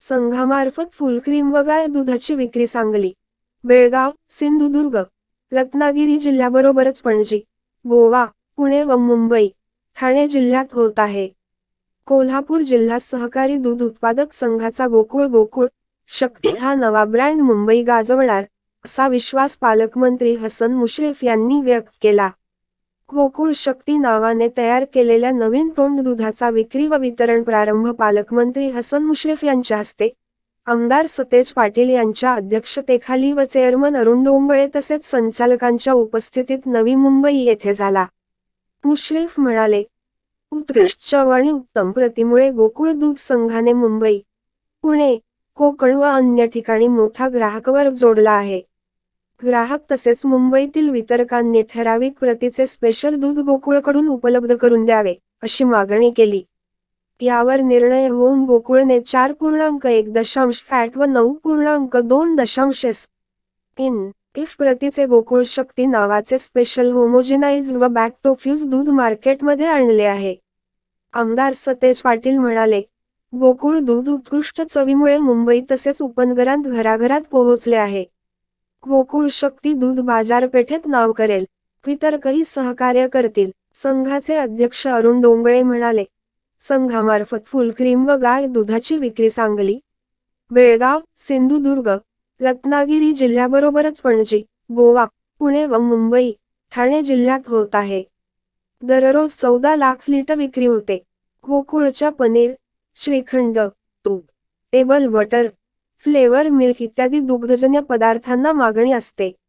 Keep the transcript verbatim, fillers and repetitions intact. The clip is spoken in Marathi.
संघामार्फत फुलक्रीम व गाय दुधाची विक्री सांगली, बेळगाव, सिंधुदुर्ग, रत्नागिरी जिल्ह्याबरोबरच पणजी, गोवा, पुणे व मुंबई, ठाणे जिल्ह्यात होत आहे. कोल्हापूर जिल्हा सहकारी दूध उत्पादक संघाचा गोकुळ गोकुळ शक्ती हा नवा ब्रँड मुंबई गाजवणार, असा विश्वास पालकमंत्री हसन मुश्रीफ यांनी व्यक्त केला. गोकुळ शक्ती नावाने तयार केलेल्या नवीन टोंड दुधाचा विक्री व वितरण प्रारंभ पालकमंत्री हसन मुश्रीफ यांच्या हस्ते, आमदार सतेज पाटील यांच्या अध्यक्षतेखाली व चेअरमन अरुण डोंगळे तसेच संचालकांच्या उपस्थितीत नवी मुंबई येथे झाला. मुश्रीफ म्हणाले, उत्कृष्ट चव आणि उत्तम प्रतीमुळे गोकुळ दूध संघाने मुंबई, पुणे, कोकण व अन्य ठिकाणी मोठा ग्राहकवर्ग जोडला आहे. ग्राहक तसेच मुंबईतील वितरकांनी ठराविक प्रतीचे स्पेशल दूध गोकुळकडून उपलब्ध करून द्यावे, अशी मागणी केली. यावर निर्णय होऊन गोकुळने चार पूर्णांक एक दशांश फॅट व नऊ पूर्णांक दोन दशांश एस इन इफ प्रतीचे गोकुळ शक्ती नावाचे स्पेशल होमोजेनाइज्ड व बॅक्टोफ्यूज दूध मार्केटमध्ये आणले आहे. आमदार सतेज पाटील म्हणाले, गोकुळ दूध उत्कृष्ट चवीमुळे मुंबई तसेच उपनगरांत घराघरात पोहोचले आहे. गोकुळ शक्ती दूध बाजारपेठेत नाव करेल, वितरकही सहकार्य करतील. संघाचे अध्यक्ष अरुण डोंगळे म्हणाले, संघामार्फत फुलक्रीम व गाय दुधाची विक्री सांगली, बेळगाव, सिंधुदुर्ग, रत्नागिरी जिल्ह्याबरोबरच पणजी, गोवा, पुणे व मुंबई, ठाणे जिल्ह्यात होत आहे. दररोज चौदा लाख लिटर विक्री होते. गोकुळच्या पनीर, श्रीखंड, तूप, टेबल बटर, फ्लेवर मिल्क इत्यादी दुग्धजन्य पदार्थांना मागणी असते.